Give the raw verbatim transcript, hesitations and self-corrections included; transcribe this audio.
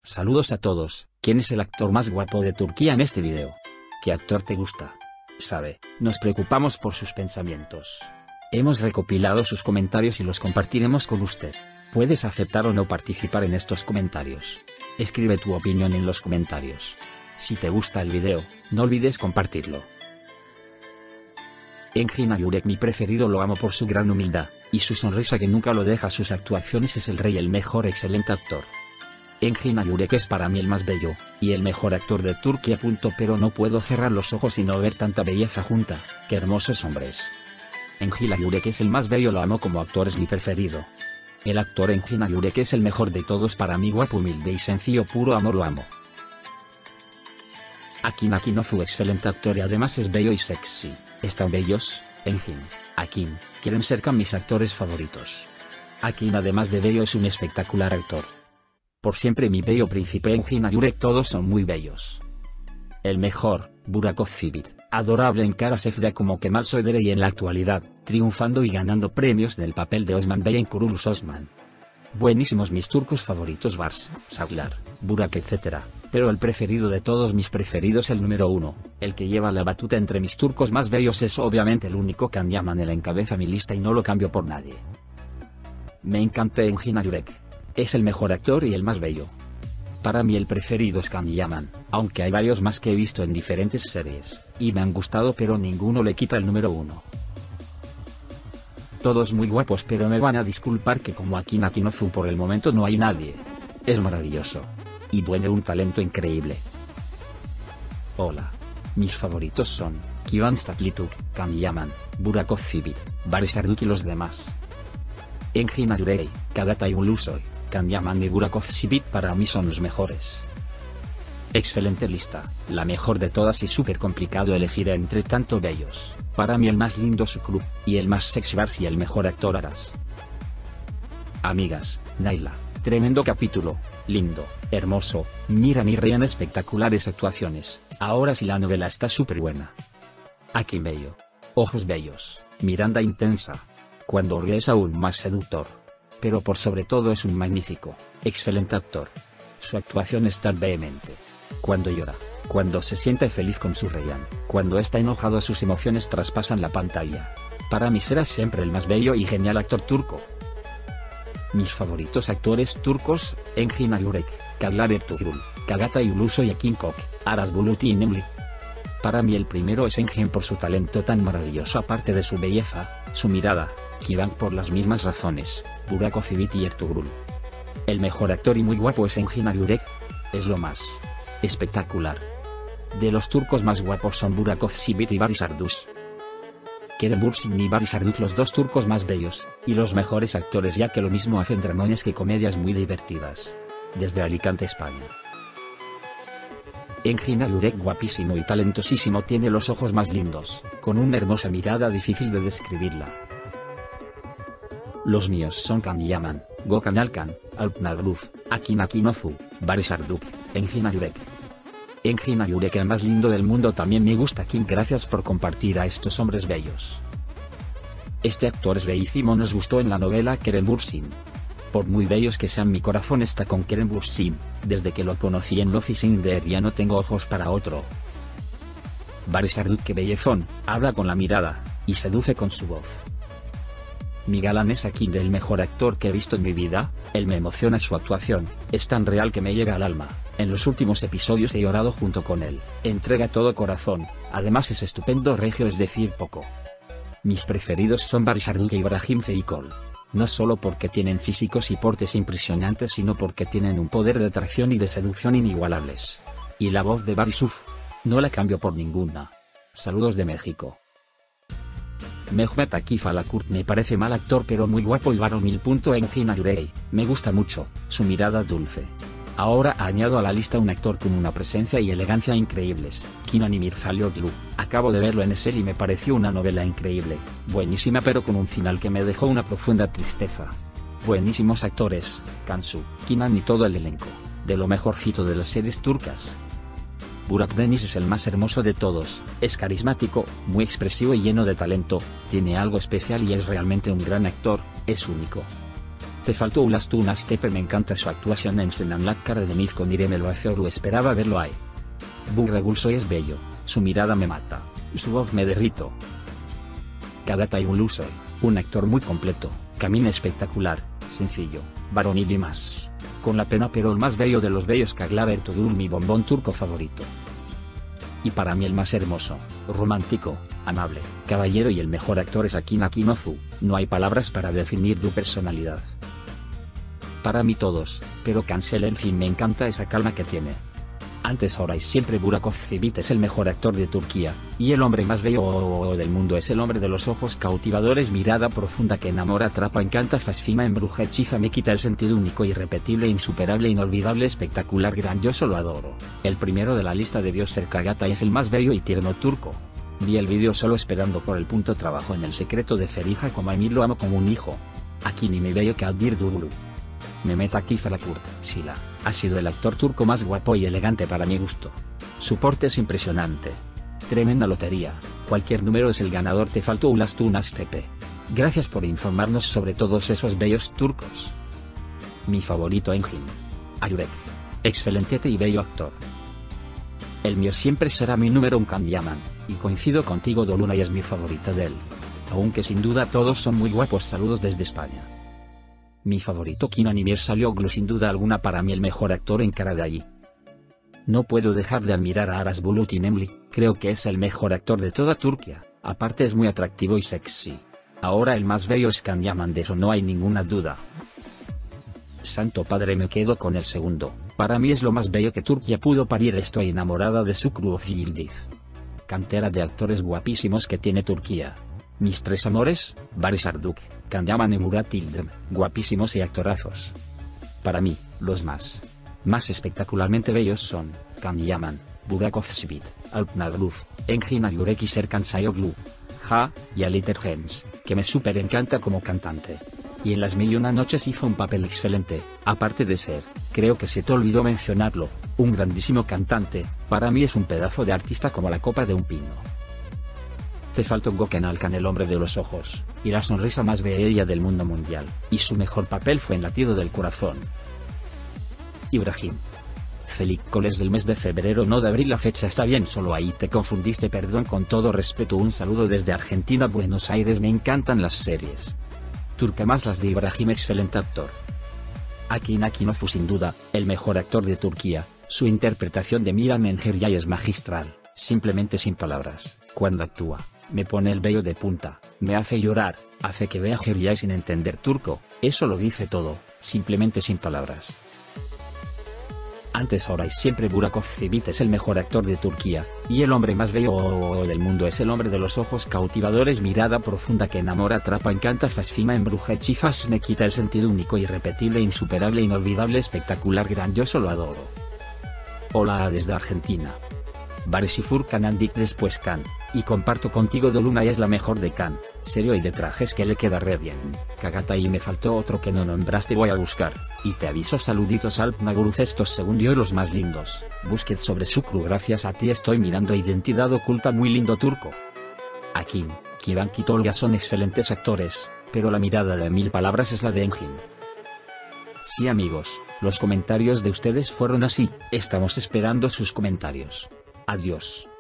Saludos a todos. ¿Quién es el actor más guapo de Turquía en este video? ¿Qué actor te gusta? Sabe, nos preocupamos por sus pensamientos. Hemos recopilado sus comentarios y los compartiremos con usted. Puedes aceptar o no participar en estos comentarios. Escribe tu opinión en los comentarios. Si te gusta el video, no olvides compartirlo. Engin Akyurek, mi preferido, lo amo por su gran humildad, y su sonrisa que nunca lo deja. Sus actuaciones es el rey, el mejor, excelente actor. Engin Akyurek es para mí el más bello, y el mejor actor de Turquía. Punto. Pero no puedo cerrar los ojos y no ver tanta belleza junta. ¡Qué hermosos hombres! Engin Akyurek es el más bello, lo amo como actor, es mi preferido. El actor Engin Akyurek es el mejor de todos para mí, guapo, humilde y sencillo, puro amor, lo amo. Akin Akinofu, excelente actor y además es bello y sexy. ¿Están bellos? Engin, Akin, quieren ser con mis actores favoritos. Akin, además de bello, es un espectacular actor. Por siempre mi bello príncipe Engin Akyurek, todos son muy bellos. El mejor, Burak Özçivit, adorable en cara, Sefda como Kemal Soydere y en la actualidad, triunfando y ganando premios del papel de Osman Bey en Kuruluş Osman. Buenísimos mis turcos favoritos, Bars, Saglar, Burak, etcétera. Pero el preferido de todos mis preferidos, el número uno, el que lleva la batuta entre mis turcos más bellos, es obviamente el único Can Yaman. Él encabeza mi lista y no lo cambio por nadie. Me encanta Engin Akyurek. Es el mejor actor y el más bello. Para mí el preferido es Can Yaman, aunque hay varios más que he visto en diferentes series, y me han gustado, pero ninguno le quita el número uno. Todos muy guapos, pero me van a disculpar que como Akin Akinofu por el momento no hay nadie. Es maravilloso. Y bueno, un talento increíble. Hola. Mis favoritos son Kıvanç Tatlıtuğ, Can Yaman, Burak Özçivit, Barış Arduç y los demás. Engin Akyurek, Çağatay Ulusoy, Can Yaman y Burak Özçivit para mí son los mejores. Excelente lista, la mejor de todas, y súper complicado elegir entre tanto bellos. Para mí el más lindo Sukruk, y el más sexy Bars, y el mejor actor Aras. Amigas, Naila, tremendo capítulo, lindo, hermoso, miran y rían, espectaculares actuaciones. Ahora sí, la novela está súper buena. Akin bello, ojos bellos, mirada intensa. Cuando ríe es aún más seductor. Pero por sobre todo es un magnífico, excelente actor. Su actuación es tan vehemente. Cuando llora, cuando se siente feliz con su Reyhan, cuando está enojado, sus emociones traspasan la pantalla. Para mí será siempre el más bello y genial actor turco. Mis favoritos actores turcos: Engin Akyurek, Çağlar Ertuğrul, Çağatay Ulusoy y Akin Kok, Aras Bulut y Nemli. Para mí el primero es Engin por su talento tan maravilloso, aparte de su belleza, su mirada. Kıvanç por las mismas razones, Burak Özçivit y Ertuğrul. El mejor actor y muy guapo es Engin Akyurek. Es lo más espectacular. De los turcos más guapos son Burak Özçivit y Barış Arduç. Kerem Bürsin y Barış Arduç, los dos turcos más bellos, y los mejores actores, ya que lo mismo hacen dramones que comedias muy divertidas. Desde Alicante, España. Engin Akyurek, guapísimo y talentosísimo, tiene los ojos más lindos, con una hermosa mirada difícil de describirla. Los míos son Can Yaman, Gökhan Alkan, Alpnagluv, Akin Akinofu, Barış Arduç, Engin Akyurek. Engin Akyurek, el más lindo del mundo, también me gusta Akin. Gracias por compartir a estos hombres bellos. Este actor es bellísimo, nos gustó en la novela Kerem Bürsin. Por muy bellos que sean, mi corazón está con Kerem Bürsin. Desde que lo conocí en Love is in the Air ya no tengo ojos para otro. Barış Arduç, que bellezón, habla con la mirada, y seduce con su voz. Mi galán es Akin, el mejor actor que he visto en mi vida. Él me emociona, su actuación es tan real que me llega al alma. En los últimos episodios he llorado junto con él. Entrega todo corazón, además es estupendo regio, es decir, poco. Mis preferidos son Barış Arduç y Ibrahim Zeykol. No solo porque tienen físicos y portes impresionantes, sino porque tienen un poder de atracción y de seducción inigualables. Y la voz de Barış, uff, no la cambio por ninguna. Saludos de México. Mehmet Akif Alakurt, me parece mal actor pero muy guapo y varón mil. Engin Akyurek, me gusta mucho, su mirada dulce. Ahora añado a la lista un actor con una presencia y elegancia increíbles, Kenan İmirzalıoğlu. Acabo de verlo en Esel y me pareció una novela increíble, buenísima, pero con un final que me dejó una profunda tristeza. Buenísimos actores, Cansu, Kenan y todo el elenco, de lo mejorcito de las series turcas. Burak Deniz es el más hermoso de todos, es carismático, muy expresivo y lleno de talento, tiene algo especial y es realmente un gran actor, es único. Te faltó Ulas Tepe, me encanta su actuación en Senanlak cara de Miz con Irene Loafeoru, esperaba verlo ahí. Burregulso es bello, su mirada me mata, su voz me derrito. Kagata Ibulusoi, un actor muy completo, camina espectacular, sencillo, varonil y más. Con la pena pero el más bello de los bellos, Kaglar Ertuğrul, mi bombón turco favorito. Y para mí el más hermoso, romántico, amable, caballero y el mejor actor es Akin Akinofu, no hay palabras para definir tu personalidad. Para mí todos, pero Cancel en fin me encanta esa calma que tiene. Antes ahora y siempre Burak Özçivit es el mejor actor de Turquía, y el hombre más bello del mundo es el hombre de los ojos cautivadores, mirada profunda que enamora, atrapa, encanta, fascina, embruja, hechiza, me quita el sentido, único, irrepetible, insuperable, inolvidable, espectacular, grandioso, lo adoro. El primero de la lista debió ser Kagata y es el más bello y tierno turco. Vi el vídeo solo esperando por el punto, trabajo en El secreto de Feriha como a mí, lo amo como un hijo. Aquí ni mi bello Kadir Duglu. Mehmet Akif Alakurt, Sila, ha sido el actor turco más guapo y elegante para mi gusto. Su porte es impresionante. Tremenda lotería, cualquier número es el ganador. Te faltó Ulas Tepe. Gracias por informarnos sobre todos esos bellos turcos. Mi favorito Engin Ayurek. Excelente y bello actor. El mío siempre será mi número un Can Yaman, y coincido contigo, Dolunay es mi favorita de él. Aunque sin duda todos son muy guapos, saludos desde España. Mi favorito Kenan İmirzalıoğlu, sin duda alguna para mí el mejor actor en Karadayı. No puedo dejar de admirar a Aras Bulut İynemli, creo que es el mejor actor de toda Turquía, aparte es muy atractivo y sexy. Ahora el más bello es Can Yaman, de eso no hay ninguna duda. Santo padre, me quedo con el segundo, para mí es lo más bello que Turquía pudo parir, estoy enamorada de Şükrü Yıldız. Cantera de actores guapísimos que tiene Turquía. Mis tres amores, Barış Arduç, Can Yaman y Murat Yıldırım, guapísimos y actorazos. Para mí, los más, más espectacularmente bellos son, Can Yaman, Burak Özçivit, Alp Nagruf, Engin Ayurek y Serkan Sayoglu. Ja, y Ali Tergens, que me súper encanta como cantante. Y en Las Mil y Una Noches hizo un papel excelente, aparte de ser, creo que se te olvidó mencionarlo, un grandísimo cantante, para mí es un pedazo de artista como la copa de un pino. Te faltó Gökhan Alkan, el hombre de los ojos, y la sonrisa más bella del mundo mundial, y su mejor papel fue en Latido del Corazón. Ibrahim Felicoles del mes de febrero, no de abril, la fecha está bien, solo ahí te confundiste, perdón, con todo respeto, un saludo desde Argentina, Buenos Aires. Me encantan las series turca, más las de Ibrahim, excelente actor. Akin Akinofu, sin duda, el mejor actor de Turquía, su interpretación de Miran Engeryay es magistral, simplemente sin palabras, cuando actúa, me pone el vello de punta, me hace llorar, hace que vea Engeryay sin entender turco, eso lo dice todo, simplemente sin palabras. Antes ahora y siempre Burak Özçivit es el mejor actor de Turquía, y el hombre más bello del mundo es el hombre de los ojos cautivadores, mirada profunda que enamora, atrapa, encanta, fascina, embruja, hechiza, me quita el sentido, único, irrepetible, insuperable, inolvidable, espectacular, grandioso, lo adoro. Hola desde Argentina. Barış Furkan Andik, después Can, y comparto contigo, Dolunay es la mejor de Can, serio y de trajes que le queda re bien. Kagata y me faltó otro que no nombraste, voy a buscar, y te aviso, saluditos Alp Nagruf, estos según yo los más lindos. Busquet sobre Şükrü, gracias a ti estoy mirando Identidad Oculta, muy lindo turco. Akin, Kivan y Tolga son excelentes actores, pero la mirada de mil palabras es la de Engin. Sí amigos, los comentarios de ustedes fueron así, estamos esperando sus comentarios. Adiós.